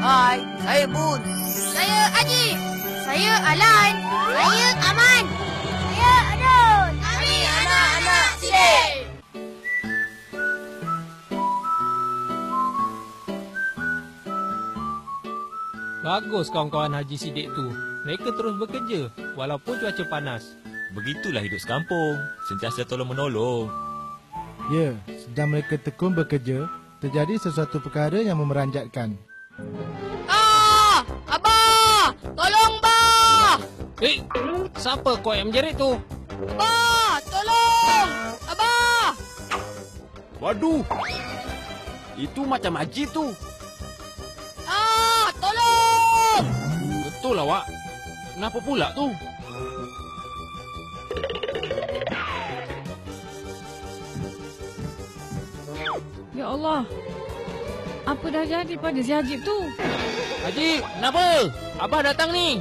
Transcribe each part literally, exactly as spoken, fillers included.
Hai, saya Bun. Saya Aji. Saya Alan. Saya Aman. Saya Adul. Kami anak-anak Sidik. Bagus kawan-kawan Haji Sidik tu. Mereka terus bekerja walaupun cuaca panas. Begitulah hidup sekampung, sentiasa tolong-menolong. Ya, sedang mereka tekun bekerja, terjadi sesuatu perkara yang memeranjatkan. Ah! Abah! Tolong, Bah! Eh, siapa kau yang menjerit tu? Abah! Tolong! Abah! Waduh! Itu macam Haji tu. Ah! Tolong! Betul lah, Wak. Kenapa pula tu? Ya Allah. Apa dah jadi pada si Hajib tu? Haji, kenapa? Abah datang ni.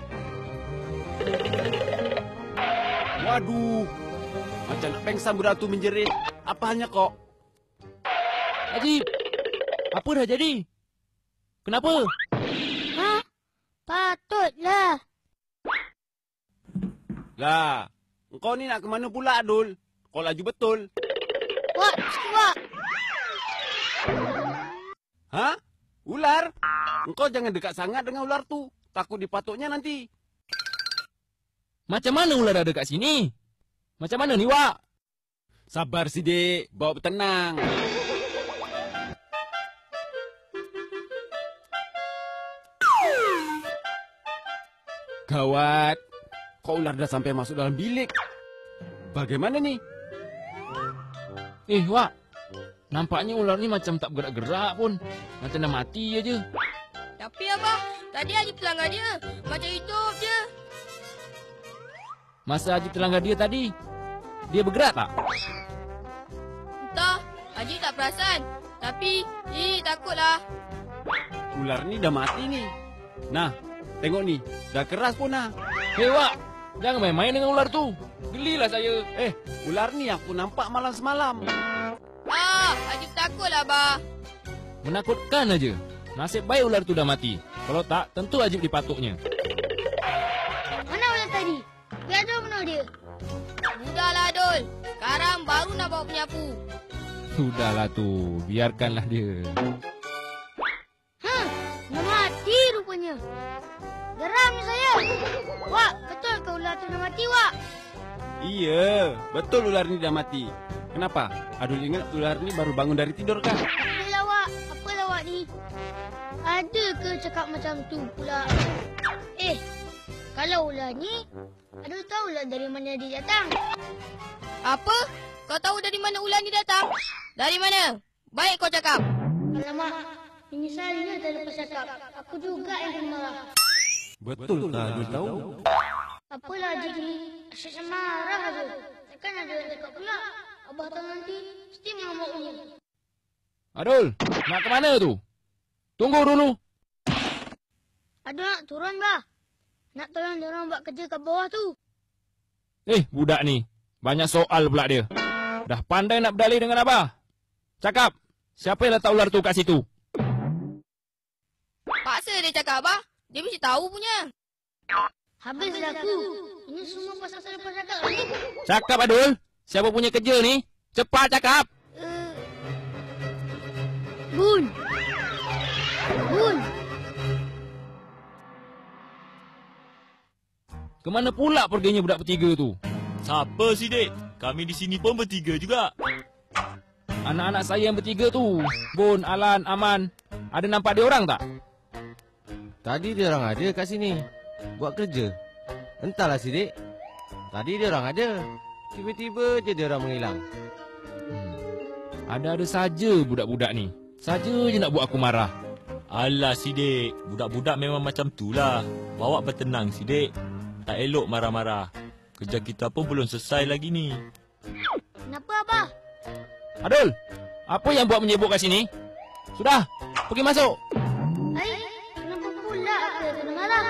Waduh! Macam nak pengsan budak tu menjerit. Apa hanya kok? Haji, apa dah jadi? Kenapa? Ha? Patutlah. Lah, engkau ni nak ke mana pula, Adul? Kau laju betul. Wak, sikit, Wak. Ha? Ular? Engkau jangan dekat sangat dengan ular tu. Takut dipatuknya nanti. Macam mana ular ada kat sini? Macam mana ni, Wak? Sabar, Sidik. Bawa bertenang. Gawat. Kok ular dah sampai masuk dalam bilik? Bagaimana ni? Eh, Wak. Nampaknya ular ni macam tak bergerak-gerak pun. Macam dah mati aja. Tapi Abah, tadi Haji pelanggar dia. Macam hidup je. Masa Haji terlanggar dia tadi, dia bergerak tak? Entah, Haji tak perasan. Tapi, eh, takutlah. Ular ni dah mati ni. Nah, tengok ni. Dah keras pun nah. Hei, Wak. Jangan main-main dengan ular tu. Gelilah saya. Eh, ular ni aku nampak malam semalam. Ah, Haji takutlah, Abah. Menakutkan aja. Nasib baik ular tu dah mati. Kalau tak, tentu Ajib dipatuknya. Mana ular tadi? Biar Adul bunuh dia. Sudahlah, Adul. Sekarang baru nak bawa penyapu. Sudahlah tu. Biarkanlah dia. Hah, dah mati rupanya. Geramnya saya. Wak, betul ke ular tu dah mati, Wak? Iya, betul ular ni dah mati. Kenapa? Adul ingat ular ni baru bangun dari tidur kah? Apalah, Wak? Apalah, Wak ni? Ada ke cakap macam tu pula? Eh, kalau ular ni, Adul tahulah dari mana dia datang. Apa? Kau tahu dari mana ular ni datang? Dari mana? Baik kau cakap. Alamak, menyesalinya dah lepas cakap. Aku juga yang kena marah. Betul tak Adul tahu? Apalah Haji ni? Asyik marah Adul. Takkan ada yang cakap pula. Abah tahu nanti, mesti mengamuknya. Adul, nak ke mana tu? Tunggu dulu. Adul nak turun, Bah. Nak tolong dia orang buat kerja kat bawah tu. Eh, budak ni. Banyak soal pula dia. Dah pandai nak berdalih dengan Abah. Cakap, siapa yang letak ular tu kat situ? Paksa dia cakap, Abah. Dia mesti tahu punya. Habislah aku. Ini semua pasal saya lepas cakap ni. Cakap, Adul. Siapa punya kerja ni? Cepat cakap. Uh, Bun. Bun. Kemana pula perginya budak bertiga tu? Siapa Sidik? Kami di sini pun bertiga juga. Anak-anak saya yang bertiga tu. Bun, Alan, Aman. Ada nampak dia orang tak? Tadi dia orang ada kat sini. Buat kerja. Entahlah Sidik. Tadi dia orang ada. Tiba-tiba je dia orang menghilang. Hmm. Ada-ada saja budak-budak ni. Saja je nak buat aku marah. Alah Sidik, budak-budak memang macam tu lah. Bawa bertenang Sidik. Tak elok marah-marah. Kerja kita pun belum selesai lagi ni. Kenapa, Abah? Adul, apa yang buat menyebut kat sini? Sudah, pergi masuk. Hai, kenapa pula aku kena marah?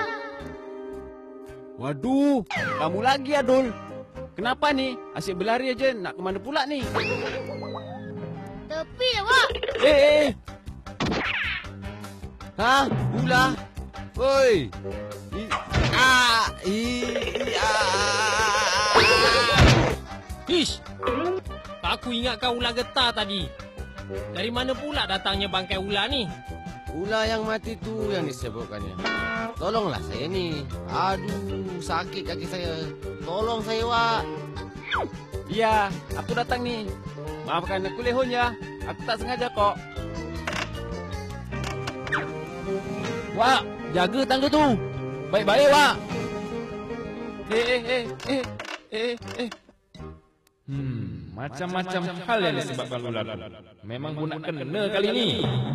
Waduh, kamu lagi Adul. Kenapa ni? Asyik berlari aja. Nak ke mana pula ni? Tepi lah, Wak. Eh, eh, eh. Hah? Ular? Woi! I- Ah! I- ah! Hish! Aku ingat kau ular getah tadi. Dari mana pula datangnya bangkai ular ni? Ular yang mati tu yang disebutkannya. Tolonglah saya ni. Aduh, sakit kaki saya. Tolong saya, Wak. Iya, aku datang nih. Maafkan aku Lehon ya. Aku tak sengaja kok. Wak, jaga tangga tu. Baik-baik, Wak. Eh, eh, eh, eh, eh, eh. Hmm, macam-macam hal yang disebabkan ular tu. Memang guna kena kali ni.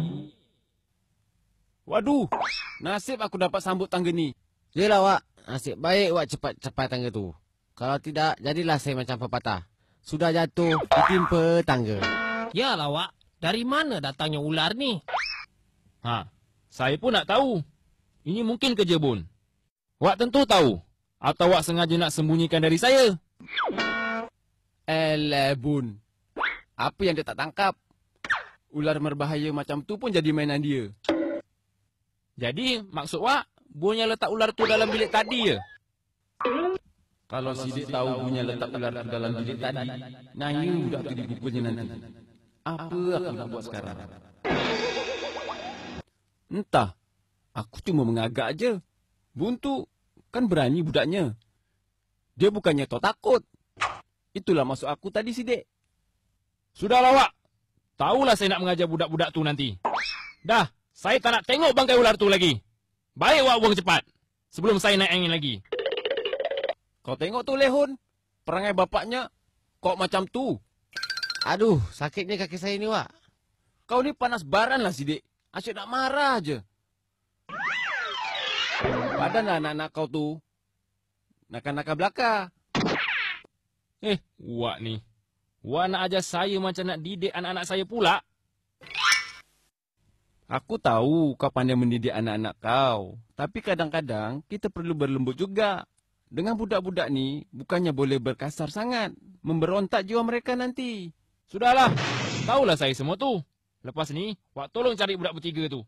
Waduh, nasib aku dapat sambut tangga ni. Yelah, Wak. Nasib baik Wak cepat capai tangga tu. Kalau tidak, jadilah saya macam pepatah. Sudah jatuh, ditimpa tangga. Yalah, Wak. Dari mana datangnya ular ni? Ha, saya pun nak tahu. Ini mungkin kerja Bun. Wak tentu tahu. Atau Wak sengaja nak sembunyikan dari saya? Elah, Bun. Apa yang dia tak tangkap? Ular berbahaya macam tu pun jadi mainan dia. Jadi, maksud Wak, Bun yang letak ular tu dalam bilik tadi je? Kalau Sidik tahu punya letak ular tu dalam bilik tadi, nanya budak tu dipukulnya nanti. Apa aku nak buat sekarang? Entah. Aku cuma mengagak aja. Bun tu kan berani budaknya. Dia bukannya tau takut. Itulah maksud aku tadi, Sidik. Sudahlah, Wak. Tahulah saya nak mengajar budak-budak tu nanti. Dah, saya tak nak tengok bangkai ular tu lagi. Baik Wak buang cepat. Sebelum saya naik angin lagi. Kau tengok tu Lehon. Perangai bapaknya kok macam tu. Aduh, sakitnya kaki saya ni, Wak. Kau ni panas baran lah, Sidik. Asyik nak marah aja. Padahal anak-anak kau tu nakal-nakal belaka. Eh, Wak ni. Wak nak ajar saya macam nak didik anak-anak saya pula. Aku tahu kau pandai mendidik anak-anak kau. Tapi kadang-kadang kita perlu berlembut juga. Dengan budak-budak ni, bukannya boleh berkasar sangat. Memberontak jiwa mereka nanti. Sudahlah. Tahulah saya semua tu. Lepas ni, Wak tolong cari budak bertiga tu.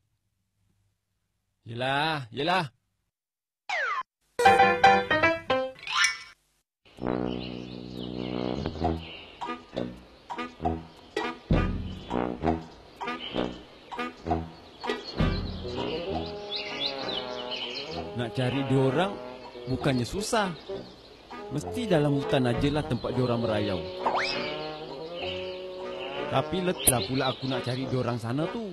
Yelah, yelah. Nak cari diorang bukannya susah. Mesti dalam hutan ajalah tempat diorang merayau. Tapi letlah pula aku nak cari diorang sana tu.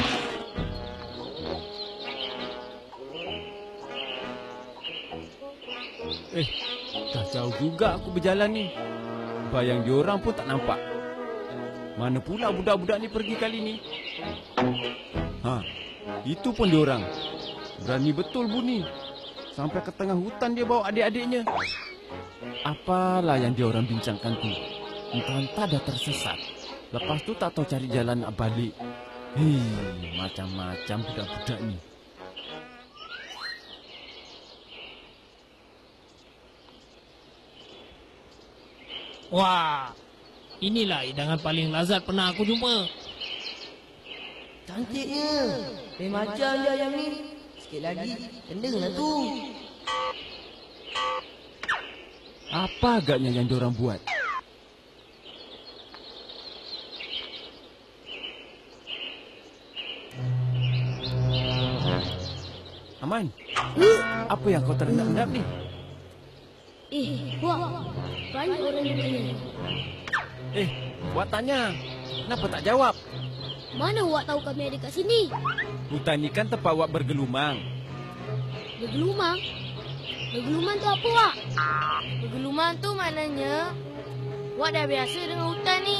Eh, dah jauh juga aku berjalan ni. Bayang diorang pun tak nampak. Mana pula budak-budak ni pergi kali ni? Ha, itu pun diorang. Berani betul Buni. Sampai ke tengah hutan dia bawa adik-adiknya. Apalah yang dia orang bincangkan tu. Entah-entah dah tersesat. Lepas tu tak tahu cari jalan nak balik. Hei, macam-macam budak-budak ni. Wah, inilah hidangan paling lazat pernah aku jumpa. Cantiknya. Lain macam je ayam ni. Sikit lagi, kendenglah tu. Apa agaknya yang diorang buat? Aman, apa yang kau terendap-endap ni? Eh, Wak. Banyak orang di sini. Eh, Wak tanya. Kenapa tak jawab? Mana Wak tahu kami ada kat sini? Hutan ni kan tempat Wak bergelumang. Bergelumang? Bergelumang tu apa, Wak? Bergelumang tu maknanya Wak dah biasa dengan hutan ni.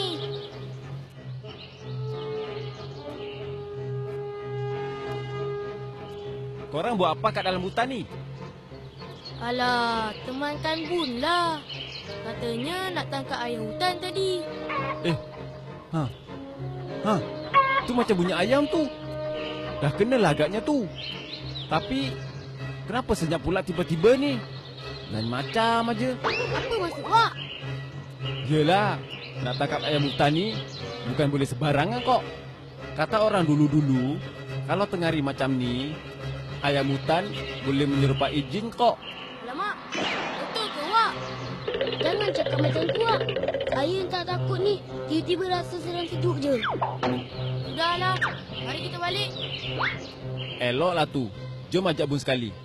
Korang buat apa kat dalam hutan ni? Alah, temankan Bun lah. Katanya nak tangkap ayam hutan tadi. Eh, ha, ha, tu macam bunyi ayam tu. Dah kenalah agaknya tu. Tapi, kenapa senyap pula tiba-tiba ni? Lain macam aja. Apa maksud Wak? Yelah, nak tangkap ayam hutan ni bukan boleh sebarangan kok. Kata orang dulu-dulu, Kalau tengah hari macam ni, ayam hutan boleh menyerupai jin kok. Alamak, betul ke Wak? Jangan cakap macam tu Wak. Saya yang tak takut ni, tiba-tiba rasa seram sejuk je. Sudahlah, mari kita balik. Eloklah tu. Jom ajak Bun sekali.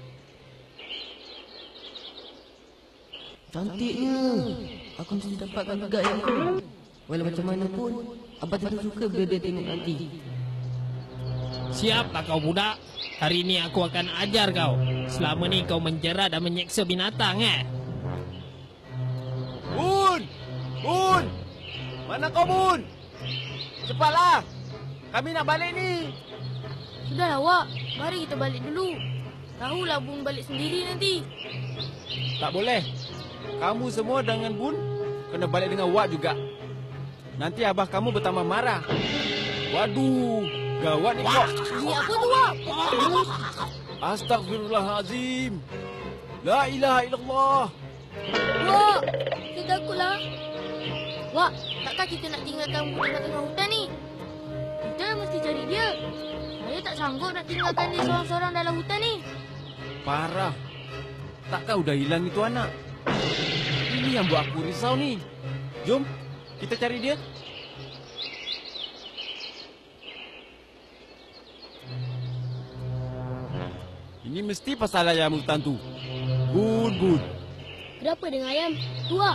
Cantiknya. Aku mesti dapatkan juga yang tu. Walau macam mana pun, Abah tetap suka bila dia tengok nanti. Siap tak kau budak? Hari ini aku akan ajar kau. Selama ni kau menjera dan menyeksa binatang eh? Bun! Bun! Mana kau, Bun? Cepatlah! Kami nak balik ni. Sudahlah Wak, mari kita balik dulu. Tahulah Bun balik sendiri nanti. Tak boleh. Kamu semua dengan Bun kena balik dengan Wak juga. Nanti abah kamu bertambah marah. Waduh, gawat ni kok. Ini apa tu Wak? Astagfirullahalazim. La ilaha illallah. Wak, saya takutlah. Wak, takkan kita nak tinggalkan Bun tengah-tengah hutan ni? Kita mesti cari dia. Saya tak sanggup nak tinggalkan dia seorang-seorang dalam hutan ni. Parah. Takkah udah hilang itu anak? Ini yang buat aku risau ni. Jom, kita cari dia. Ini mesti pasal ayam hutan tu. Bun, Bun. Kenapa dengan ayam? Tu Wak.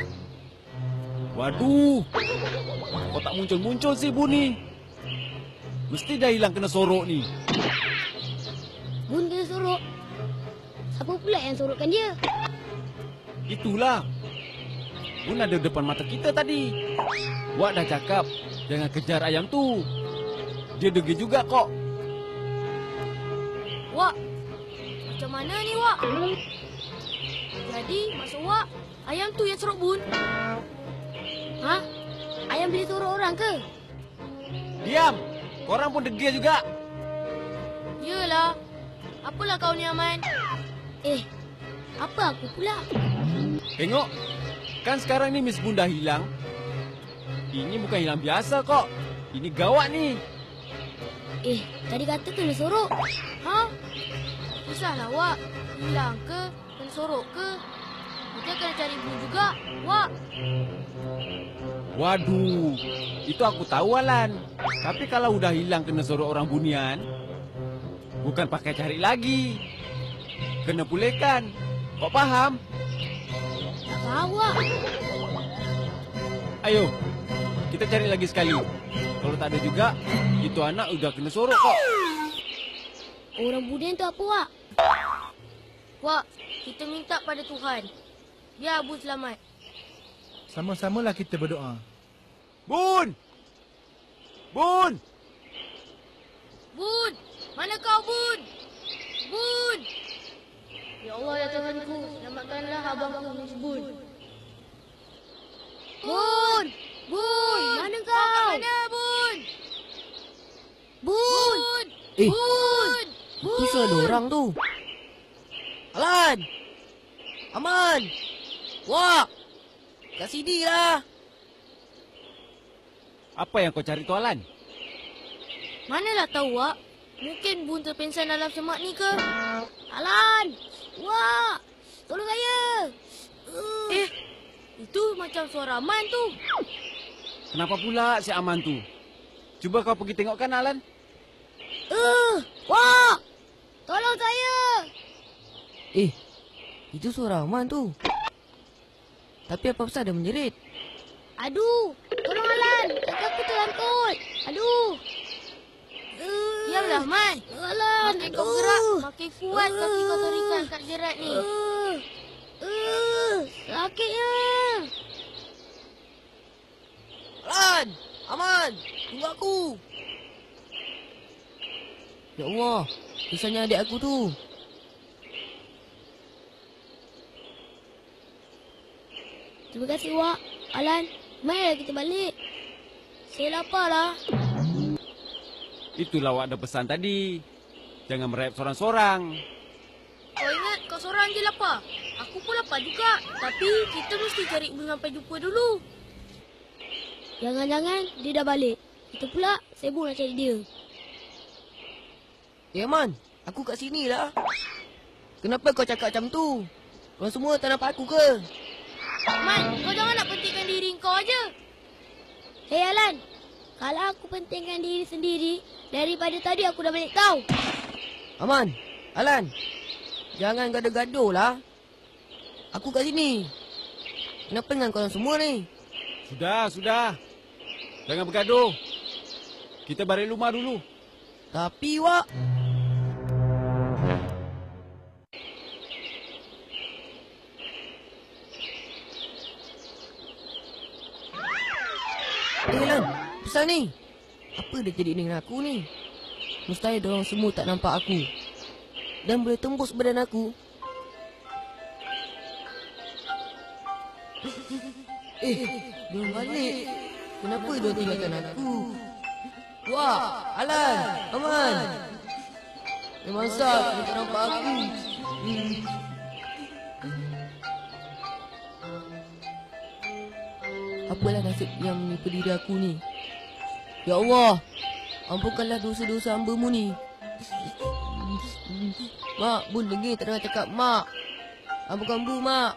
Waduh. Kau tak muncul-muncul sih Bun ni. Mesti dah hilang kena sorok ni. Bun kena sorok. Siapa pula yang sorokkan dia? Itulah. Bun ada depan mata kita tadi. Wak dah cakap jangan kejar ayam tu. Dia degil juga kok. Wak, macam mana ni Wak? Jadi maksud Wak, ayam tu yang sorok Bun? Ha? Ayam boleh sorok orang ke? Diam. Korang pun degil juga. Yelah. Apalah kau ni Aman? Eh, apa aku pula? Tengok. Kan sekarang ni Miss Bun dah hilang. Ini bukan hilang biasa kok. Ini gawat ni. Eh, tadi kata kena sorok. Ha? Susahlah Wak. Hilang ke? Kena sorok ke? Kita kena cari Bun juga, Wak. Waduh. Itu aku tahu Alan. Tapi kalau udah hilang kena sorok orang bunian, bukan pakai cari lagi. Kena pulihkan. Kau faham? Tak faham Wak. Ayo. Kita cari lagi sekali. Kalau tak ada juga, itu anak udah kena sorok kok. Orang bunian tu apa Wak? Wak, kita minta pada Tuhan. Biar Bun selamat. Sama-samalah kita berdoa. Bun! Bun! Bun! Mana kau Bun? Bun! Ya Allah ya Tuhanku, selamatkanlah abangku Miss Bun. Bun! Bun! Mana kau? Mana Bun? Bun! Eh, Bun! tu suara orang tu. Alan! Aman! Wak! Kat sini lah. Apa yang kau cari tu Alan? Manalah tahu Wak. Mungkin Bun terpingsan dalam semak ni ke? Alan! Wak! Tolong saya! Uh. Eh, itu macam suara Aman tu. Kenapa pula si Aman tu? Cuba kau pergi tengokkan Alan. Uh, Wak! Tolong saya! Eh, itu suara Aman tu. Tapi apa pasal dia menjerit? Aduh! Tolong Alan! Kaki aku terangkut! Aduh! Uh, Diamlah, Man! Alan! Makin kau gerak, makin kuat kaki kau terikat kat jerat ni. Uh, uh, sakitnya! Alan! Aman! Tunggu aku! Ya Allah, kisahnya adik aku tu. Terima kasih, Wak. Alan, marilah kita balik. Saya lapar lah. Itulah Wak ada pesan tadi. Jangan merayap sorang-sorang. Kau ingat kau seorang je lapar? Aku pun lapar juga. Tapi kita mesti cari Bun sampai jumpa dulu. Jangan-jangan dia dah balik. Itu pula, saya pun nak cari dia. Eh, Man. Aku kat sini lah. Kenapa kau cakap macam tu? Korang semua tak nampak aku ke? Man, kau jangan nak pentingkan diri kau aja. Hei Alan, kalau aku pentingkan diri sendiri, daripada tadi aku dah balik tahu. Aman, Alan. Jangan gaduh-gaduh lah. Aku kat sini. Kenapa dengan korang semua ni? Sudah, sudah. Jangan bergaduh. Kita balik rumah dulu. Tapi, Wak... Eh, Lan. Besar ni. Apa dia jadi dengan aku ni? Mustahil diorang semua tak nampak aku. Dan boleh tembus badan aku. Eh, diorang balik. Kenapa diorang tinggalkan aku? Wah, Alan, Aman. Memang sah dia tak nampak aku. Hmm. Apalah nasib yang menimpa diri aku ni. Ya Allah, ampunkanlah dosa-dosa hamba-Mu ni. Mak, Bun dengar tak dengar cakap Mak. Ampunkan Bu, Mak.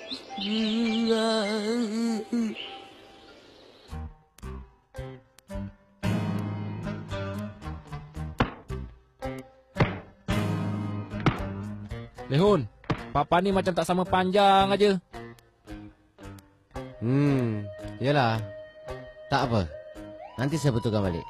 Lehun, papa ni macam tak sama panjang aja. Hmm, yalah. Tak apa. Nanti saya betulkan balik.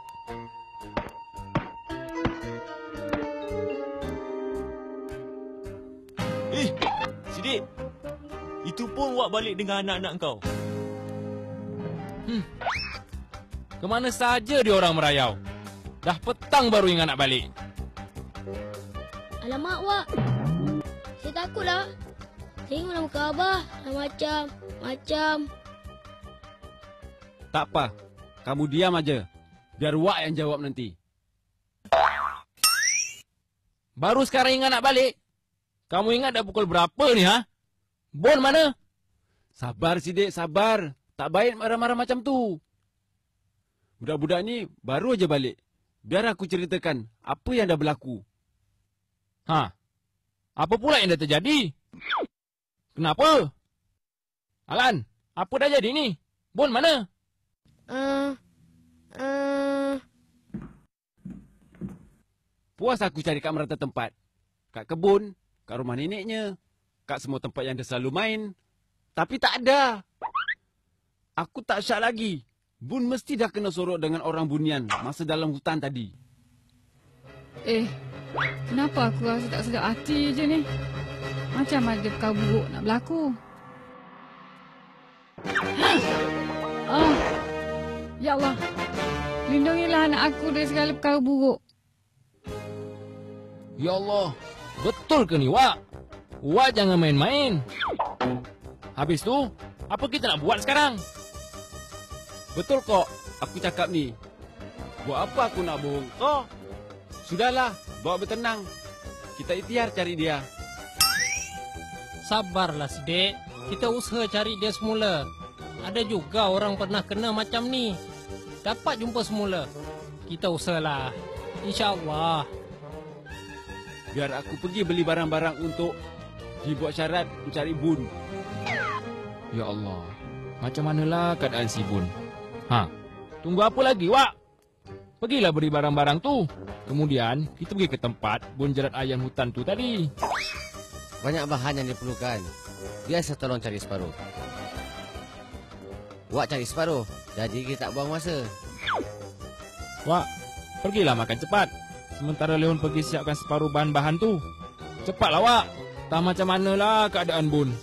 Eh, Sidik. Itu pun Wak balik dengan anak-anak kau. Hmm. Kemana saja dia orang merayau. Dah petang baru ingat nak balik. Alamak, Wak. Saya takutlah. Tengoklah muka Abah. Dah macam, macam. Tak apa. Kamu diam aja. Biar Wak yang jawab nanti. Baru sekarang ingat nak balik. Kamu ingat dah pukul berapa ni, ha? Bon mana? Sabar, Sidik, sabar. Tak baik marah-marah macam tu. Budak-budak ni baru aja balik. Biar aku ceritakan apa yang dah berlaku. Ha? Apa pula yang dah terjadi? Kenapa? Alan, apa dah jadi ni? Bon mana? Uh, uh... Puas aku cari kat merata tempat. Kat kebun, kat rumah neneknya, kat semua tempat yang dia selalu main. Tapi tak ada. Aku tak syak lagi. Bun mesti dah kena sorok dengan orang bunian masa dalam hutan tadi. Eh, kenapa aku rasa tak sedap hati je ni? Macam ada perkara buruk nak berlaku. Ah, ya Allah. Lindungilah anak aku dari segala perkara buruk. Ya Allah, betul ke ni, Wak? Wak jangan main-main. Habis tu, apa kita nak buat sekarang? Betul kok, aku cakap ni. Buat apa aku nak bohong kau? Sudahlah, bawa bertenang. Kita ikhtiar cari dia. Sabarlah, Sidik. Kita usaha cari dia semula. Ada juga orang pernah kena macam ni. Dapat jumpa semula. Kita usahalah. InsyaAllah. Biar aku pergi beli barang-barang untuk dibuat syarat mencari Bun. Ya Allah, macam manalah keadaan si Bun? Ha, tunggu apa lagi, Wak? Pergilah beri barang-barang tu. Kemudian, kita pergi ke tempat Bun jerat ayam hutan tu tadi. Banyak bahan yang diperlukan. Biar saya tolong cari separuh. Wak cari separuh. Jadi kita tak buang masa. Wak, pergilah makan cepat. Sementara Leon pergi siapkan separuh bahan-bahan tu. Cepatlah, Wak. Tak macam manalah keadaan Bun.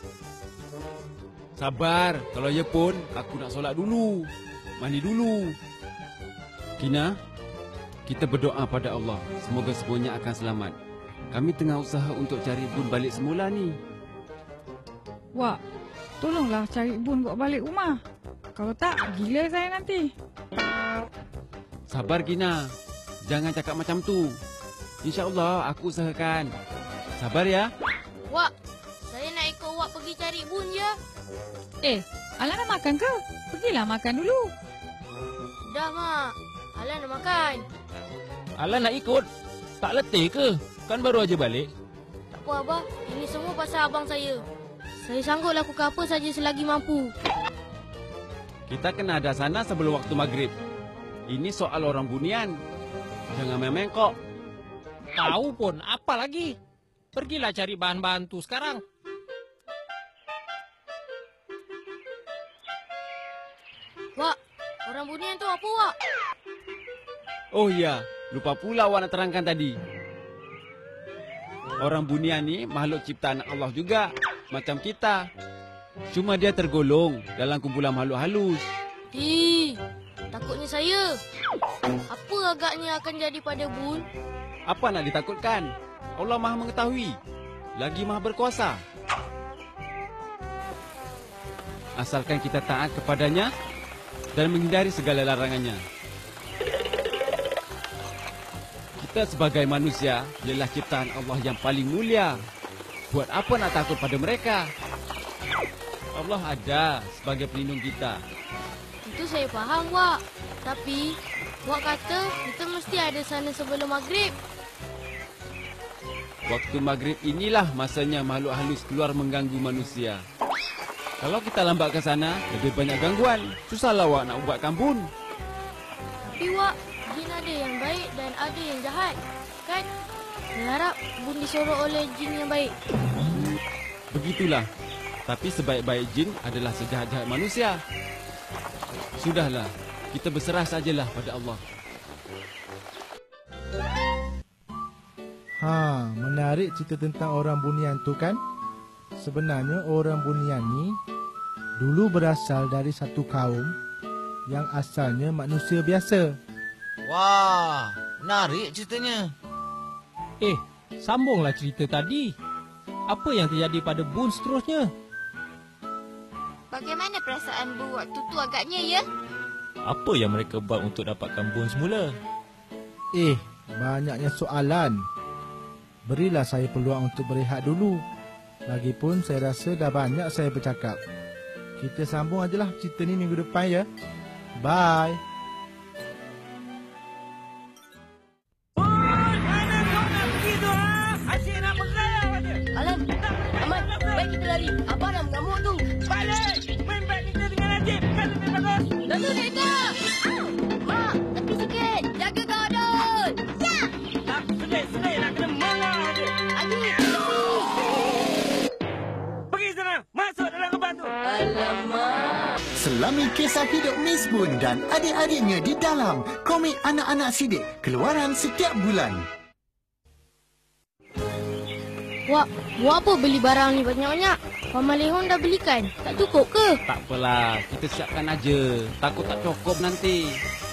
Sabar, kalau ya pun, aku nak solat dulu. Mandi dulu. Kina, kita berdoa pada Allah. Semoga semuanya akan selamat. Kami tengah usaha untuk cari Bun balik semula ni. Wak, tolonglah cari Bun bawa balik rumah. Kalau tak, gila saya nanti. Sabar, Kina. Jangan cakap macam tu. InsyaAllah, aku usahakan. Sabar ya. Wak, saya nak ikut Wak pergi cari Bun je. Eh, Alan nak makan ke? Pergilah makan dulu. Dah, Mak. Alan nak makan. Alan nak ikut? Tak letih ke? Kan baru aja balik. Tak apa, Abah. Ini semua pasal abang saya. Saya sanggup lakukan apa saja selagi mampu. Kita kena ada sana sebelum waktu maghrib. Ini soal orang bunian. Jangan main-main kok. Tahu pun, apa lagi? Pergilah cari bahan-bahan tu sekarang. Wak, orang bunian tu apa, Wak? Oh iya, lupa pula awak nak terangkan tadi. Orang bunian ni makhluk ciptaan Allah juga, macam kita. Cuma dia tergolong dalam kumpulan makhluk halus. Ih, takutnya saya. Apa agaknya akan jadi pada Bun? Apa nak ditakutkan? Allah Maha mengetahui, lagi Maha berkuasa. Asalkan kita taat kepadanya dan menghindari segala larangannya. Kita sebagai manusia ialah ciptaan Allah yang paling mulia. Buat apa nak takut pada mereka? Allah ada sebagai pelindung kita. Itu saya faham, Wak. Tapi, Wak kata kita mesti ada sana sebelum maghrib. Waktu maghrib inilah masanya makhluk halus keluar mengganggu manusia. Kalau kita lambat ke sana, lebih banyak gangguan. Susahlah Wak nak buat kambun. Tapi, Wak, jin ada yang baik dan ada yang jahat. Kan? Saya harap Bun disorok oleh jin yang baik. Begitulah. Tapi sebaik-baik jin adalah sejahat-jahat manusia. Sudahlah, kita berserah sajalah pada Allah. Ha, menarik cerita tentang orang bunian tu kan? Sebenarnya orang bunian ni dulu berasal dari satu kaum yang asalnya manusia biasa. Wah, menarik ceritanya. Eh, sambunglah cerita tadi. Apa yang terjadi pada Bun seterusnya? Bagaimana perasaan Bu waktu tu agaknya, ya? Apa yang mereka buat untuk dapatkan Bun semula? Eh, banyaknya soalan. Berilah saya peluang untuk berehat dulu. Lagipun saya rasa dah banyak saya bercakap. Kita sambung ajalah cerita ni minggu depan ya. Bye. Alan, Ahmad, baik kita lari. Abang dah mengamuk tu. Balik! Main beg kita dengan Najib. Kan lebih bagus. Datuk kereta! Mak, tepi sikit. Jaga kau, Adul. Ya! Tak sedih-sedih nak kena mengalah dia. Adi, tepi. Pergi sana. Masuk dalam keban tu. Alamak. Selami kisah hidup Miss Bun dan adik-adiknya di dalam komik anak-anak Sidik keluaran setiap bulan. Wak, buat apa beli barang ni banyak-banyak? Paman Lehon dah belikan. Tak cukup ke? Tak apalah, kita siapkan aja. Takut tak cukup nanti.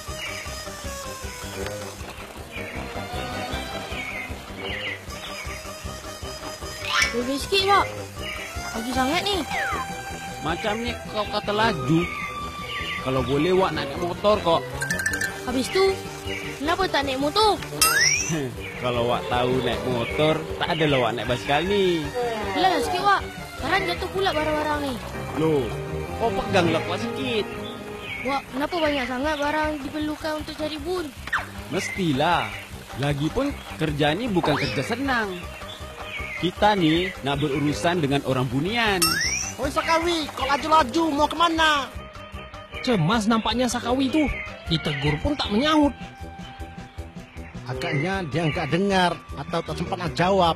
Lebih sikit, Wak. Laju sangat ni. Macam ni kau kata laju. Kalau boleh Wak nak naik motor kok. Habis tu, kenapa tak naik motor? Kalau Wak tahu naik motor, tak adalah Wak naik basikal ni. Belah sikit, Wak. Sekarang jatuh pula barang-barang ni. Loh, kau peganglah kuat sikit. Wak, kenapa banyak sangat barang diperlukan untuk cari Bun? Mestilah. Lagipun kerja ni bukan kerja senang. Kita ni nak berurusan dengan orang bunian. Oi Sakawi, kau laju-laju mau ke mana? Cemas nampaknya Sakawi tu. Ditegur pun tak menyahut. Agaknya dia enggak dengar atau tak sempat nak jawab.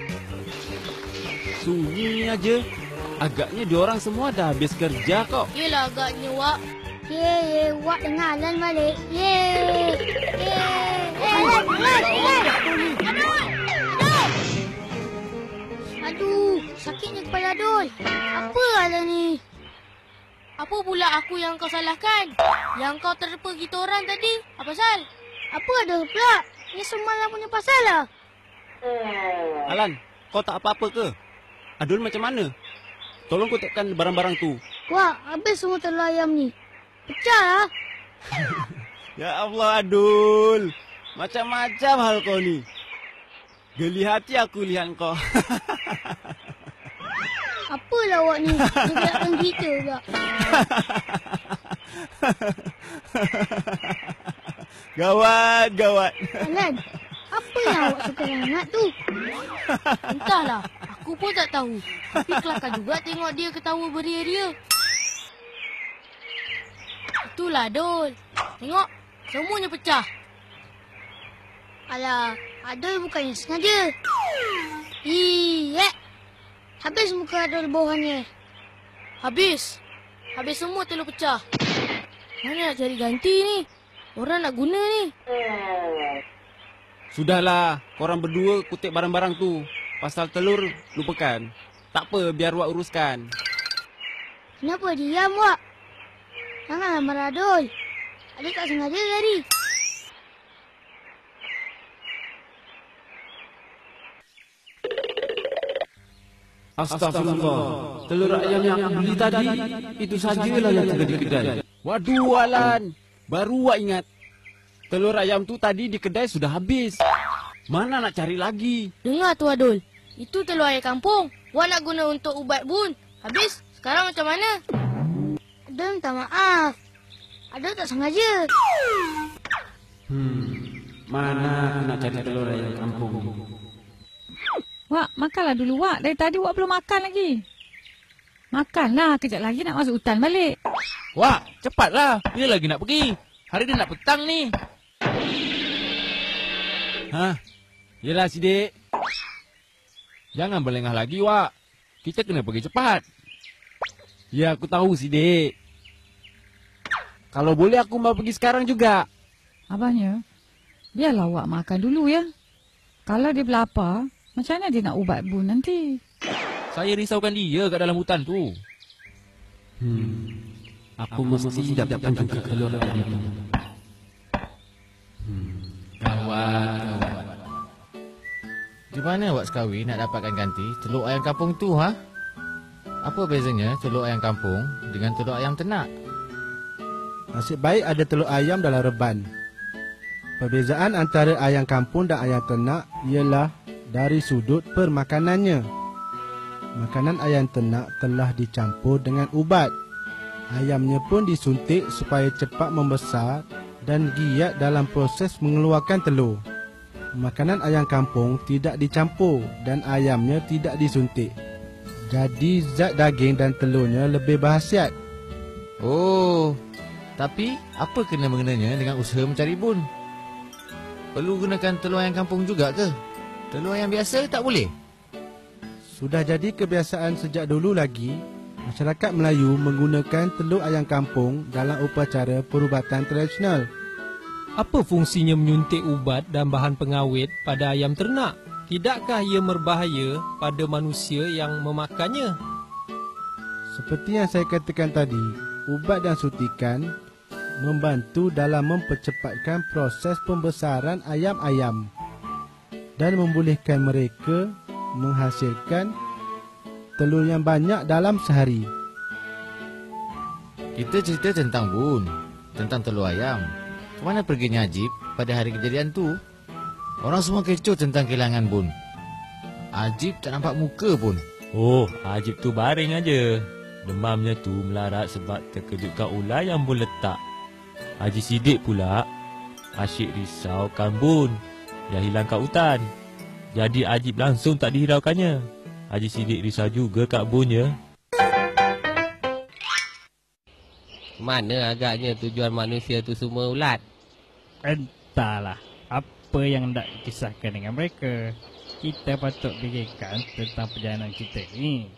Sunyi aja. Agaknya diorang semua dah habis kerja kok. Yelah agaknya, Wak. Ye, ye, Wak dengar Alan balik. Ye, ye. Eh, Alan, Alan, Alan. Aduh, Aduh. Aduh, sakitnya kepala Adul. Apa Alan ni? Apa pula aku yang kau salahkan? Yang kau terpa kita orang tadi? Apa pasal? Apa ada pula? Ini semalam punya pasal lah. Alan, kau tak apa-apa ke? Adul macam mana? Tolong kutipkan barang-barang tu. Wah, habis semua telur ayam ni. Pecah lah. Ya Allah, Adul. Macam-macam hal kau ni. Geli hati aku lihat kau. Apalah awak ni? Dia gelakkan kita pula. Gawat, gawat. Alan, apa yang awak suka sangat tu? Entahlah, aku pun tak tahu. Tapi kelakar juga tengok dia ketawa beria-ria. Itulah Dol. Tengok, semuanya pecah. Alah, Adol bukannya sengaja. Iya. Habis muka Adol bawahannya. Habis. Habis semua telur pecah. Mana nak cari ganti ni? Orang nak guna ni. Sudahlah, korang berdua kutip barang-barang tu. Pasal telur, lupakan. Tak apa, biar Wak uruskan. Kenapa diam, Wak? Janganlah marah Adol. Adol tak sengaja tadi. Astagfirullah. Telur ayam yang aku beli tadi, itu sajalah yang ada di kedai. Waduh, Alan. Baru Wak ingat. Telur ayam tu tadi di kedai sudah habis. Mana nak cari lagi? Dengar tu Adol. Itu telur ayam kampung. Wak nak guna untuk ubat bun. Habis, sekarang macam mana? Adol minta maaf. Adol tak sengaja. Hmm, mana aku nak cari telur ayam kampung? Wak, makanlah dulu Wak. Dari tadi Wak belum makan lagi. Makanlah, kejap lagi nak masuk hutan balik. Wak, cepatlah. Bila lagi nak pergi? Hari dah nak petang ni. Hah? Yelah, Sidik. Jangan berlengah lagi, Wak. Kita kena pergi cepat. Ya, aku tahu, Sidik. Kalau boleh aku mau pergi sekarang juga. Abahnya, biarlah Wak makan dulu ya. Kalau dia berlapar, macam mana dia nak ubat bun nanti? Saya risaukan dia kat dalam hutan tu. Hmm. Aku mesti dapatkan juga telur ayam itu. Hmm. Gawat, gawat. Di mana Wak Sekawi nak dapatkan ganti telur ayam kampung tu, ha? Apa bezanya telur ayam kampung dengan telur ayam ternak? Nasib baik ada telur ayam dalam reban. Perbezaan antara ayam kampung dan ayam ternak ialah dari sudut permakanannya. Makanan ayam ternak telah dicampur dengan ubat. Ayamnya pun disuntik supaya cepat membesar dan giat dalam proses mengeluarkan telur. Makanan ayam kampung tidak dicampur dan ayamnya tidak disuntik. Jadi zat daging dan telurnya lebih berkhasiat. Oh, tapi apa kena mengenanya dengan usaha mencari bun? Perlu gunakan telur ayam kampung juga ke? Telur ayam biasa tak boleh? Sudah jadi kebiasaan sejak dulu lagi, masyarakat Melayu menggunakan telur ayam kampung dalam upacara perubatan tradisional. Apa fungsinya menyuntik ubat dan bahan pengawet pada ayam ternak? Tidakkah ia berbahaya pada manusia yang memakannya? Seperti yang saya katakan tadi, ubat dan suntikan membantu dalam mempercepatkan proses pembesaran ayam-ayam dan membolehkan mereka menghasilkan telur yang banyak dalam sehari. Kita cerita tentang bun, tentang telur ayam. Kemana perginya Ajib pada hari kejadian tu? Orang semua kecoh tentang kehilangan bun. Ajib tak nampak muka pun. Oh, Ajib tu baring aja. Demamnya tu melarat sebab terkejutkan ular yang bun letak. Haji Sidik pula asyik risaukan bun yang hilang kat hutan. Jadi Ajib langsung tak dihiraukannya. Haji Sidik risau juga kat bunnya. Mana agaknya tujuan manusia tu semua ulat? Entahlah apa yang nak kisahkan dengan mereka. Kita patut fikirkan tentang perjalanan kita ni.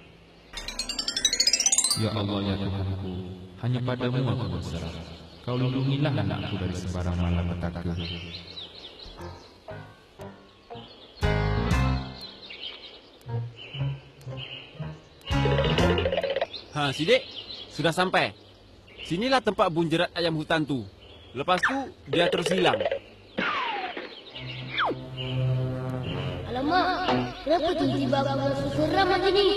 Ya Allah, ya Tuhanku, hanya padamu aku berserah. Kau lindungilah anakku dari sebarang malapetaka. Ha, Sidik, sudah sampai. Sinilah tempat bun jerat ayam hutan tu. Lepas tu, dia terus hilang. Alamak, kenapa tiba-tiba aku rasa seram macam ni?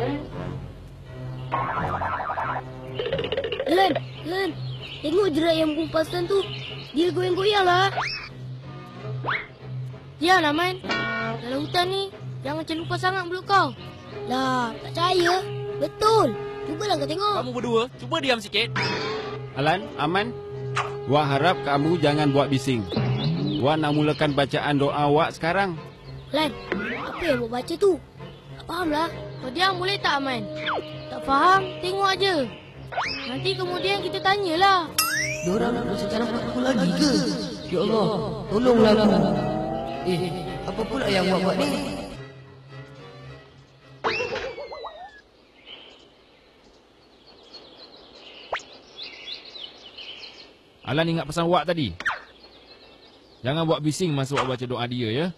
Len, Len, tengok jerat yang kumpaskan tu. Dia goyang-goyang lah. Ya, Naman. Dalam hutan ni, jangan celupa sangat mulut kau. Lah, tak percaya. Betul. Cubalah kau tengok. Kamu berdua, cuba diam sikit. Alan, Aman, Wak harap kamu jangan buat bising. Wak nak mulakan bacaan doa Wak sekarang. Lan, apa yang Wak baca tu? Tak faham lah. Kau diam boleh tak, Aman? Tak faham, tengok aja. Nanti kemudian kita tanyalah. Diorang nak berusaha nampak aku lagi ke? Ya Allah, tolonglah aku. Eh, apa pula yang Wak buat ni? Alan ingat pesan Wak tadi. Jangan buat bising masa Wak baca doa dia ya.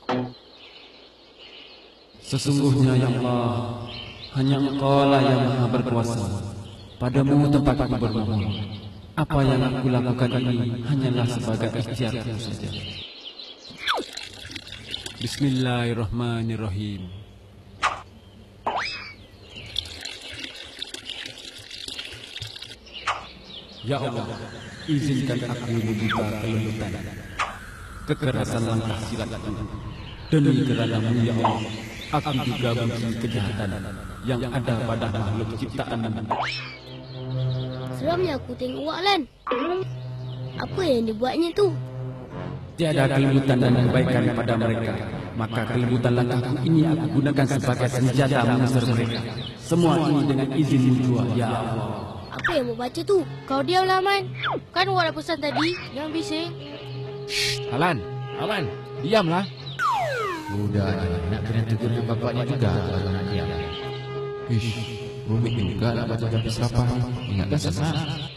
Sesungguhnya ya Allah, hanya Engkau lah yang maha berkuasa. Padamu tempat aku bermohon. Apa yang aku lakukan ini hanyalah sebagai ikhtiarku saja. Bismillahirrahmanirrahim. Ya Allah, izinkan aku membuka kelembutan, kekerasan langkah silatku. Demi kerana-Mu ya Allah, aku juga benci kejahatan yang ada pada makhluk ciptaan-Mu. Seramnya aku tengok Wak, Lan. Apa yang dibuatnya tu? Tiada kelembutan dan kebaikan pada mereka. Maka kelembutan langkahku ini aku gunakan sebagai senjata mengusir mereka. Semua ini dengan izin-Mu jua, ya Allah. Apa yang mau baca tu? Kau diamlah, Aman. Kan Wak dah pesan tadi, jangan bising. Alan, Aman, diamlah. Budak nak kena tegur ke bapaknya juga kalau nak diam. Ish, rumit juga nak baca sampai serapan. Ingatkan sesat.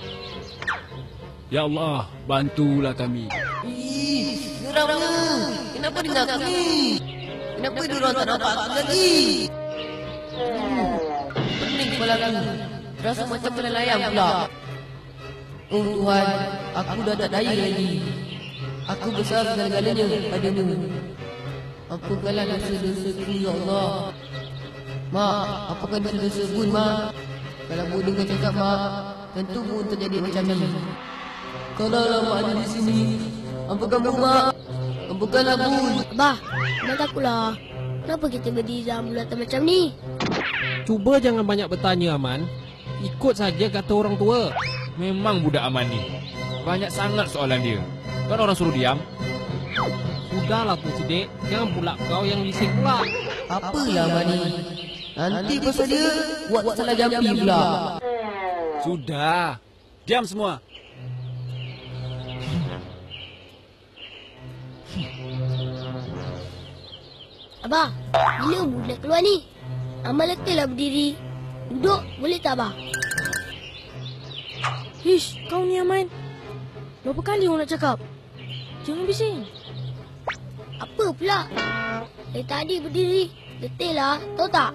Ya Allah, bantulah kami. Ih, geramnya. Kenapa dia nak aku ni? Kenapa diorang tak nampak aku lagi? Hmm, pening kepala aku. Rasa macam kena layang pula. Oh Tuhan, aku dah tak daya lagi. Aku besar segala-galanya padamu. Ampunkanlah dosa-dosaku, ya Allah. Mak, apakah dosa-dosa Bun, Mak? Kalau Bun dengar cakap Mak, tentu Bun terjadi macam ni. Kalaulah Mak ada di sini, ampunkan Bun, Mak. Ampunkanlah Bun. Abah, jangan takutlah. Kenapa kita berdiri dalam bulatan macam ni? Cuba jangan banyak bertanya, Aman. Ikut saja kata orang tua. Memang budak Aman ni banyak sangat soalan dia. Kan orang suruh diam. Sudahlah tu Sidik, jangan pula kau yang bising pula. Apalah Aman ni? Nanti pasal dia buat salah jampi pula. Sudah, diam semua. Abah, bila Mu nak keluar ni? Amal letaklah berdiri. Duduk, boleh tak, Abah? Hish, kau ni Aman. Berapa kali orang nak cakap? Jangan bising. Apa pula? Dari tadi berdiri. Letih lah, tahu tak?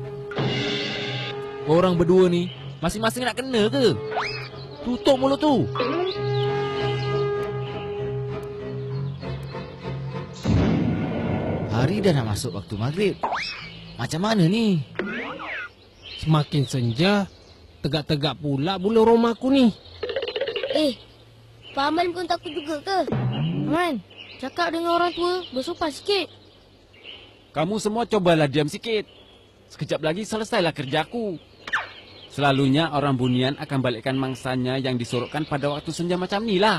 Orang berdua ni masing-masing nak kena ke? Tutup mulut tu. Hari dah nak masuk waktu maghrib. Macam mana ni? Semakin senja, tegak-tegak pula bulu rumahku ni. Eh, Pak Aman pun takut juga ke? Aman, cakap dengan orang tua, bersopan sikit. Kamu semua cobalah diam sikit. Sekejap lagi selesailah kerjaku. Selalunya orang bunian akan balikkan mangsanya yang disorokkan pada waktu senja macam ni lah.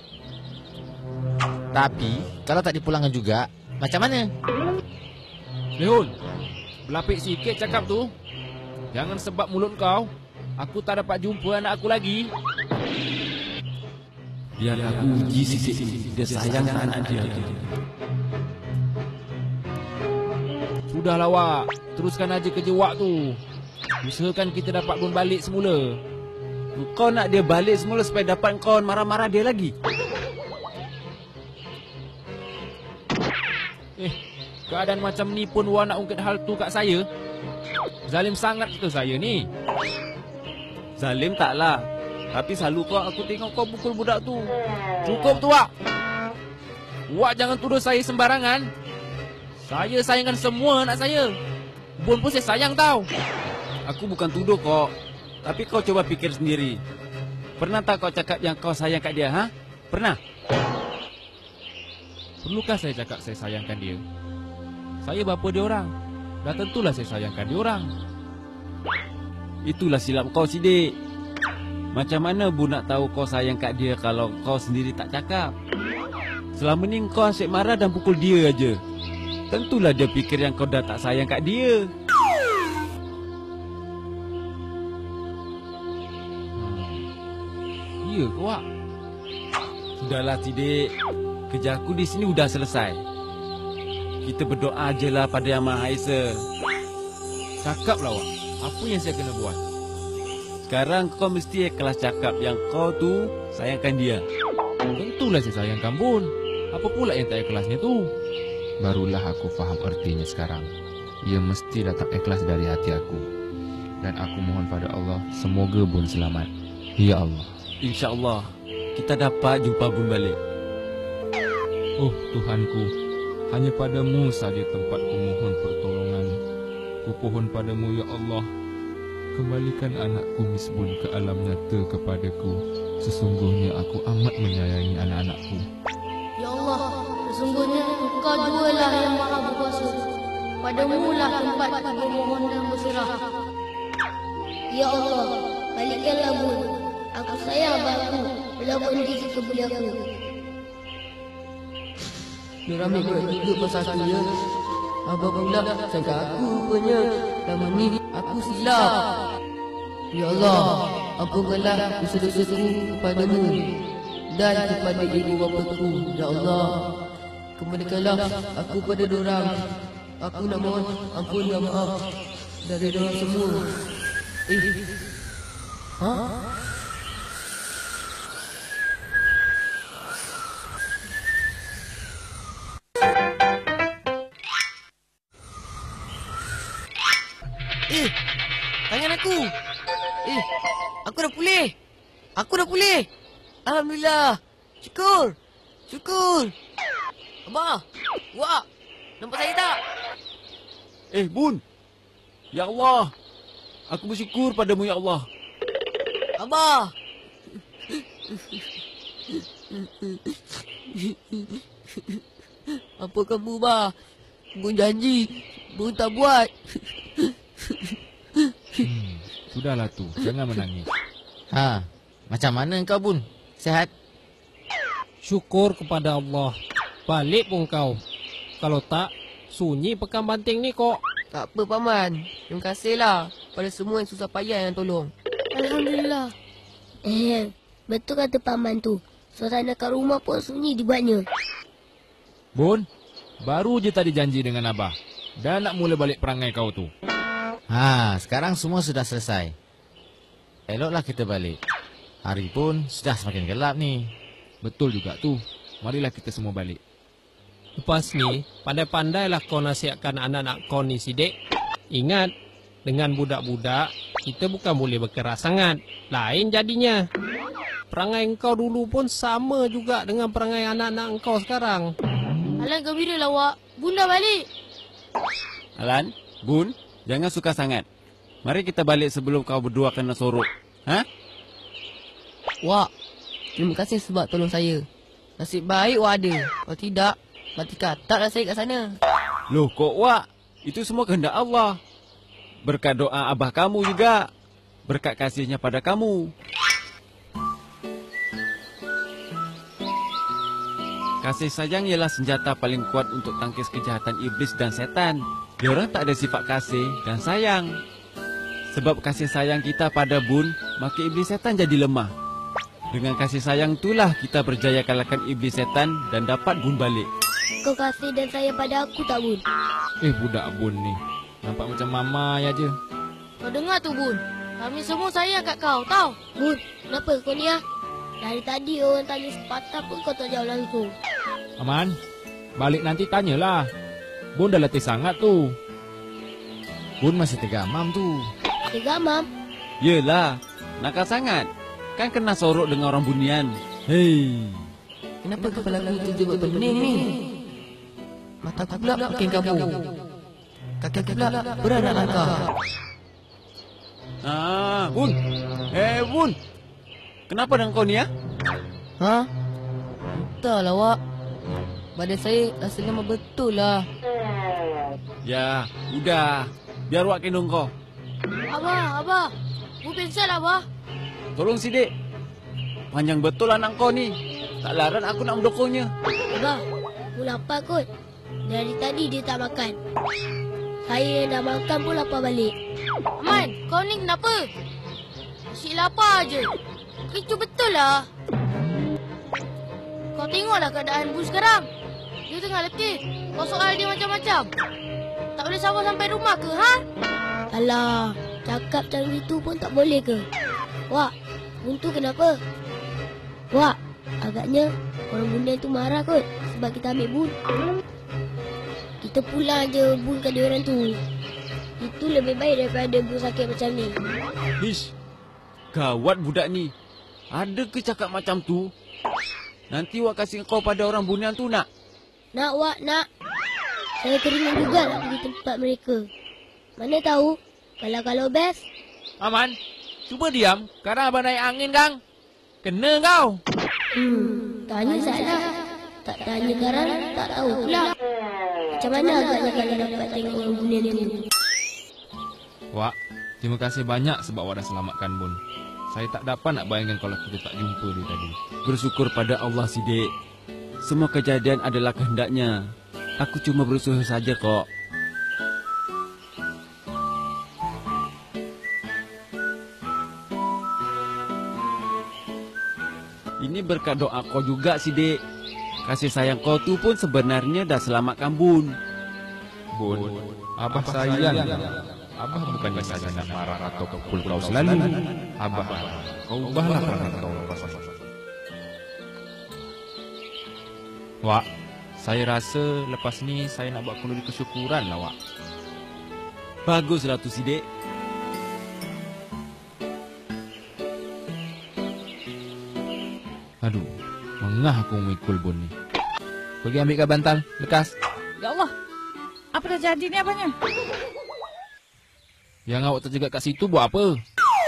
Tapi, kalau tak dipulangkan juga, macam mana? Leon, berlapik sikit cakap tu. Jangan sebab mulut kau, aku tak dapat jumpa anak aku lagi. Biar aku uji sisik ini. Dia sayang anak dia. Sudahlah Wak, teruskan aja kerja Wak tu. Usahakan kita dapat pun balik semula. Kau nak dia balik semula supaya dapat kau marah-marah dia lagi? Eh, keadaan macam ni pun Wak nak ungkit hal tu kat saya? Zalim sangat ke saya ni? Zalim taklah. Tapi selalu kau aku tengok kau pukul budak tu. Cukup tu Wak. Wak jangan tuduh saya sembarangan. Saya sayangkan semua anak saya. Bun pun saya sayang tau. Aku bukan tuduh kau. Tapi kau coba fikir sendiri. Pernah tak kau cakap yang kau sayang kat dia, ha? Pernah? Perlukah saya cakap saya sayangkan dia? Saya bapa dia orang. Dah tentulah saya sayangkan dia orang. Itulah silap kau, Sidik. Macam mana Bu nak tahu kau sayang kat dia kalau kau sendiri tak cakap? Selama ni kau asyik marah dan pukul dia aja. Tentulah dia fikir yang kau dah tak sayang kat dia. Ya ke, Wak? Sudahlah, Sidik. Kerja aku di sini udah selesai. Kita berdoa je lah pada Yang Maha Esa. Cakaplah, Wak. Apa yang saya kena buat? Sekarang kau mesti ikhlas cakap yang kau tu sayangkan dia. Tentulah saya sayangkan Bun. Apa pula yang tak ikhlasnya tu? Barulah aku faham artinya sekarang. Ia mesti datang ikhlas dari hati aku. Dan aku mohon pada Allah, semoga Bun selamat. Ya Allah. InsyaAllah kita dapat jumpa Bun balik. Oh Tuhanku, hanya padamu saja tempatku mohon pertolongan. Kupohon padamu ya Allah, kembalikan anakku Misbun ke alam nyata kepadaku. Sesungguhnya aku amat menyayangi anak-anakku. Ya Allah, sesungguhnya Engkau jualah yang maha berkuasa. Padamu lah tempat bermohon dan berserah. Ya Allah, balikkanlah Bun. Aku sayang abangku telah berhenti kebuli aku. Dia ramai buat duduk pasal aku ya. Abang pula sangka aku rupanya. Lama ni aku silap. Ya Allah, ampunkanlah dosa-dosaku kepadamu dan kepada ibu bapaku. Ya Allah, kembalikanlah aku pada dorang. Aku nak mohon ampun dan maaf dari dorang semua. Eh, ha? Eh, tangan aku. Eh, aku dah pulih. Aku dah pulih. Alhamdulillah. Syukur. Syukur. Abah. Wak. Nampak saya tak? Eh, Bun. Ya Allah. Aku bersyukur padamu, Ya Allah. Abah. Apa kamu, Bah? Bun janji. Bun tak buat. Hmm, sudahlah tu, jangan menangis. Ha, macam mana kau Bun? Sehat? Syukur kepada Allah. Balik pun kau. Kalau tak, sunyi pekan banting ni kok. Tak apa, Paman. Terima kasihlah pada semua yang susah payah yang tolong. Alhamdulillah. Eh, betul kata paman tu. Suasana kat rumah pun sunyi dibuatnya. Bun, baru je tadi janji dengan Abah. Dah nak mula balik perangai kau tu. Ha, sekarang semua sudah selesai. Eloklah kita balik. Hari pun sudah semakin gelap ni. Betul juga tu. Marilah kita semua balik. Lepas ni, pandai-pandailah kau nasihatkan anak-anak kau ni, Sidik. Ingat, dengan budak-budak, kita bukan boleh berkeras sangat. Lain jadinya. Perangai engkau dulu pun sama juga dengan perangai anak-anak engkau sekarang. Alan gembira lah, Wak. Bunda balik. Alan, Bun, jangan suka sangat. Mari kita balik sebelum kau berdua kena sorok. Ha? Wak, terima kasih sebab tolong saya. Nasib baik Wak ada. Kalau tidak, mati kataklah saya kat sana. Loh, kok Wak? Itu semua kehendak Allah. Berkat doa abah kamu juga. Berkat kasihnya pada kamu. Kasih sayang ialah senjata paling kuat untuk tangkis kejahatan iblis dan setan. Diorang tak ada sifat kasih dan sayang. Sebab kasih sayang kita pada Bun, maka iblis setan jadi lemah. Dengan kasih sayang itulah kita berjaya kalahkan iblis setan dan dapat Bun balik. Kau kasih dan sayang pada aku tak, Bun? Eh, budak Bun ni. Nampak macam mama aja. Kau dengar tu, Bun. Kami semua sayang kat kau, tahu? Bun, kenapa kau ni ah? Dari tadi orang tanya sepatah pun kau tak jawab langsung. Aman, balik nanti tanyalah. Bun dah letih sangat tu. Bun masih tergamam tu. Tergamam? Yelah, nakal sangat. Kan kena sorok dengan orang bunian. Hei. Kenapa kepala aku terjebak pening ni? Mata aku pula makin kabur. Kaki aku pula beranak langkah. Ah, Bun. Eh, Bun. Kenapa dengan kau ni, ya? Ha? Entahlah, Wak. Badan saya rasa lemah betul lah. Ya, udah. Biar Wak gendong kau. Abah, Abah. Bun pingsan, Abah. Tolong Sidik. Panjang betul anak kau ni. tak larang aku nak mendokongnya. Abah, aku lapar kot. Dari tadi dia tak makan. Saya yang dah makan pun lapar balik. Man, kau ni kenapa? Asyik lapar je. Kecoh betul lah. Kau tengoklah keadaan Bun sekarang. Dia tengah letih. Kau soal dia macam-macam. Tak boleh sabar sampai rumah ke, ha? Alah, cakap macam itu pun tak boleh ke? Wak, Bun tu kenapa? Wak, agaknya orang bunda tu marah kot sebab kita ambil Bun. Kita pulang je Bun kat dia orang tu. Itu lebih baik daripada Bun sakit macam ni. Ish, gawat budak ni. Ada ke cakap macam tu? Nanti Wak kasih kau pada orang bunian tu nak? Nak Wak, nak. Saya teringat juga nak pergi tempat mereka. Mana tahu, kalau-kalau best. Aman, cuba diam. Sekarang abang naik angin, Kang. Kena kau. Hmm, tanya salah. Tak tanya sekarang, tak tahu pula. Macam mana agaknya kalau dapat tengok orang bunian tu? Wak, terima kasih banyak sebab Wak dah selamatkan Bun. Saya tak dapat nak bayangkan kalau kita tak jumpa dia tadi. Bersyukur pada Allah, Sidik. Semua kejadian adalah kehendaknya. Aku cuma berusaha saja kok. Ini berkat doa kau juga, Sidik. Kasih sayang kau tu pun sebenarnya dah selamatkan Bun. Bun, Abah sayang. Abah bukannya saja nak marah atau pukul kau selalu. Abah, kau ubahlah perangai kau. Wak, saya rasa lepas ni saya nak buat kenduri kesyukuran lah, Wak. Baguslah tu, Sidik. Aduh, mengah aku memikul Bun ni. Pergi ambilkan bantal, lekas. Ya Allah, apa dah jadi ni abangnya? Yang awak terjegat kat situ buat apa?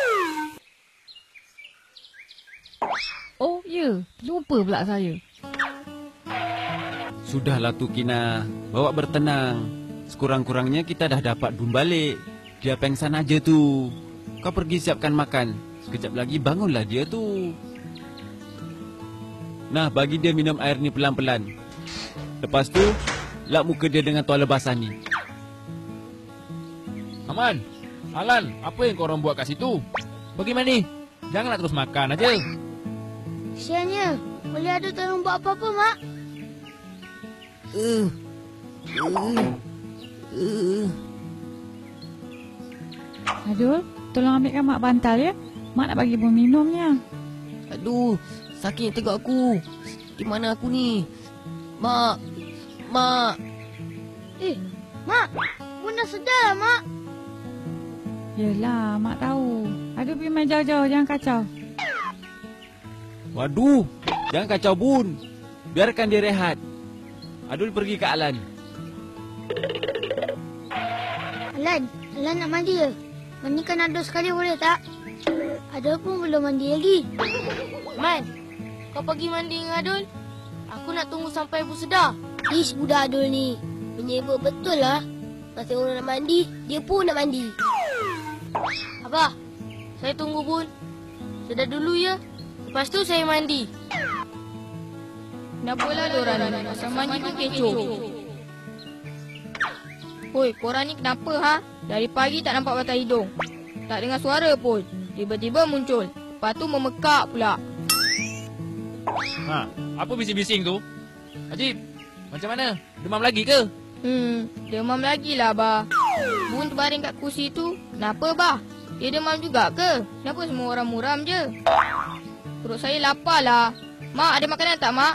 Oh, ya. Lupa pula saya. Sudahlah tu, Kina. Bawa bertenang. Sekurang-kurangnya kita dah dapat Bun balik. Dia pengsan aja tu. Kau pergi siapkan makan. Sekejap lagi bangunlah dia tu. Nah, bagi dia minum air ni pelan-pelan. Lepas tu, lap muka dia dengan tuala basah ni. Aman, Alan, apa yang korang buat kat situ? Pergi mandi. Janganlah terus makan aja. Kesiannya. Boleh ada tolong buat apa-apa, Mak? Uh. Uh. Uh. Adul, tolong ambilkan Mak bantal ya. Mak nak bagi Bun minumnya. Aduh, sakit tegak aku. Di mana aku ni? Mak. Mak. Eh, Mak. Bun dah sedar lah, Mak. Yelah, Mak tahu. Adul pergi main jauh-jauh, jangan kacau. Waduh, jangan kacau Bun. Biarkan dia rehat. Adul pergi ke Alan. Alan, Alan nak mandi ke? Mandikan Adul sekali boleh tak? Adul pun belum mandi lagi. Man, kau pergi mandi dengan Adul. Aku nak tunggu sampai Ibu sedar. Ish, budak Adul ni. Menyebut betul lah. Masa orang nak mandi, dia pun nak mandi. Abah, saya tunggu Bun. Sedar dulu ya. Lepas tu saya mandi. Kenapalah diorang ni? Pasal mandi pun kecoh. Hoi, korang ni kenapa ha? Dari pagi tak nampak batang hidung. Tak dengar suara pun. Tiba-tiba muncul. Lepas tu memekak pula. Ha, apa bising-bising tu? Ajib, macam mana? Demam lagi ke? Hmm, demam lagi lah, Abah. Bun terbaring kat kursi tu. Kenapa, Bah? Dia demam juga ke? Kenapa semua orang muram je? Perut saya lapar lah. Mak, ada makanan tak, Mak?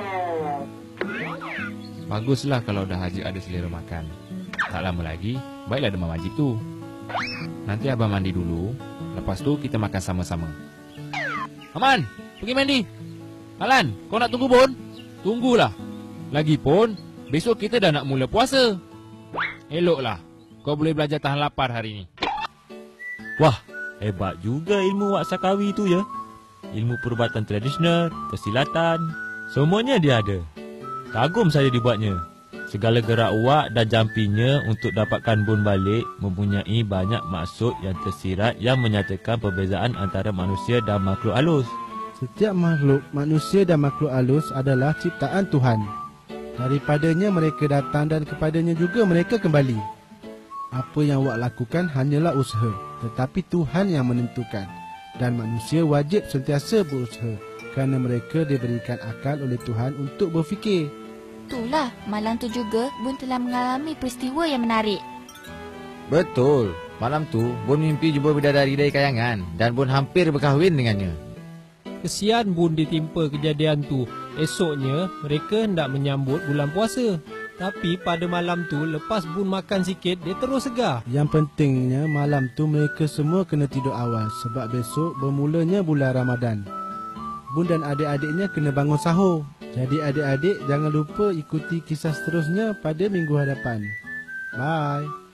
Baguslah kalau dah Haji ada selera makan. Tak lama lagi, baiklah demam Haji tu. Nanti Abah mandi dulu. Lepas tu kita makan sama-sama. Aman, pergi mandi. Alan, kau nak tunggu Bun? Tunggulah. Lagipun, besok kita dah nak mula puasa. Eloklah. Kau boleh belajar tahan lapar hari ni. Wah, hebat juga ilmu Wak Sakawi tu ya. Ilmu perubatan tradisional, persilatan, semuanya dia ada. Kagum saya dibuatnya. Segala gerak Wak dan jampinya untuk dapatkan Bun balik mempunyai banyak maksud yang tersirat yang menyatakan perbezaan antara manusia dan makhluk halus. Setiap makhluk, manusia dan makhluk halus adalah ciptaan Tuhan. Daripadanya mereka datang dan kepadanya juga mereka kembali. Apa yang awak lakukan hanyalah usaha, tetapi Tuhan yang menentukan. Dan manusia wajib sentiasa berusaha kerana mereka diberikan akal oleh Tuhan untuk berfikir. Itulah, malam tu juga Bun telah mengalami peristiwa yang menarik. Betul. Malam tu, Bun mimpi jumpa bidadari dari kayangan dan Bun hampir berkahwin dengannya. Kesian Bun ditimpa kejadian tu. Esoknya, mereka hendak menyambut bulan puasa. Tapi pada malam tu, lepas Bun makan sikit, dia terus segar. Yang pentingnya, malam tu mereka semua kena tidur awal sebab besok bermulanya bulan Ramadan. Bun dan adik-adiknya kena bangun sahur. Jadi adik-adik jangan lupa ikuti kisah seterusnya pada minggu hadapan. Bye.